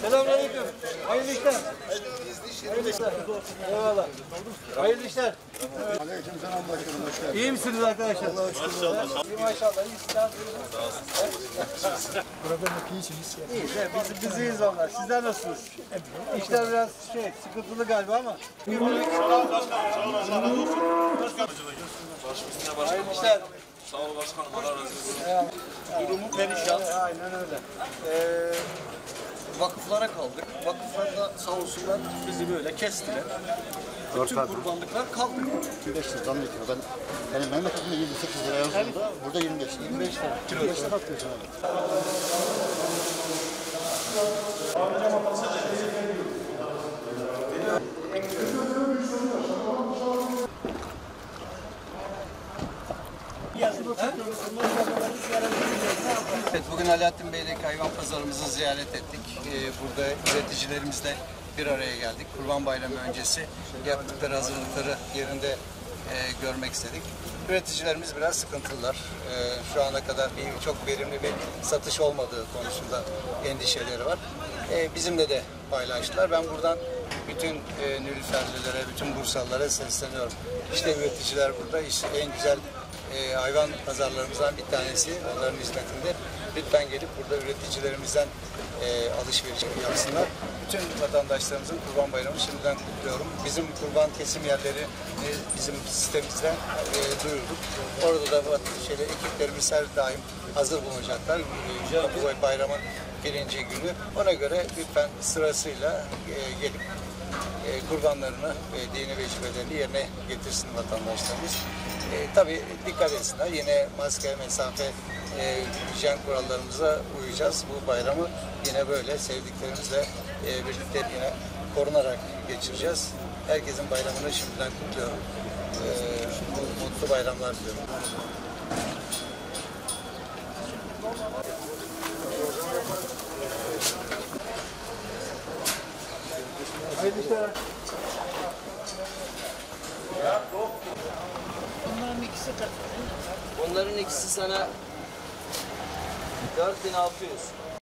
Selamünaleyküm. Hayırlı işler. Hayırlı işler. Eyvallah. Hayırlı işler. Aleykümselam başkanım, hoş geldiniz. İyi misiniz arkadaşlar? Allah'a şükür. İyi maşallah. İyisiniz. Programdaki iyisiniz. İyiyiz. Biz iyiyiz onlar. Sizler nasılsınız? İşler biraz sıkıntılı galiba ama. Hayırlı işler. Sağ ol başkanım, Allah razı olsun. Durumu perişan. Aynen öyle. Vakıflara kaldık. Vakıflar da sağ olsunlar bizi böyle kestiler. Bütün kurbanlıklar kaldı. 25 lira zam ediyor. Benim memleketimde 28 lira yazında, burada 25 lira. 25 lira. 25 lira atıyorsun abi. Evet, bugün Alaaddin Bey'deki hayvan pazarımızı ziyaret ettik. Burada üreticilerimizle bir araya geldik. Kurban Bayramı öncesi yaptıkları hazırlıkları yerinde görmek istedik. Üreticilerimiz biraz sıkıntılılar. Şu ana kadar çok verimli bir satış olmadığı konusunda endişeleri var. Bizimle de paylaştılar. Ben buradan bütün Nilüferlilere, bütün Bursalılara sesleniyorum. İşte üreticiler burada, işte en güzel hayvan pazarlarımızdan bir tanesi onların hizmetinde. Lütfen gelip burada üreticilerimizden alışveriş yapsınlar. Bütün vatandaşlarımızın Kurban Bayramı şimdiden kutluyorum. Bizim kurban kesim yerleri bizim sistemimizden duyurduk. Orada da ekiplerimiz her daim hazır bulunacaklar. Bu bayramın birinci günü. Ona göre lütfen sırasıyla gelip kurbanlarını ve dini vecibelerini yerine getirsin vatandaşlarımız. Tabii dikkat etsinler. Yine maske, mesafe, hijyen kurallarımıza uyacağız. Bu bayramı yine böyle sevdiklerimizle birlikte yine korunarak geçireceğiz. Herkesin bayramını şimdiden kutluyorum. Mutlu bayramlar diliyorum. Hayırlı işler. Bunların ikisi sana 4600.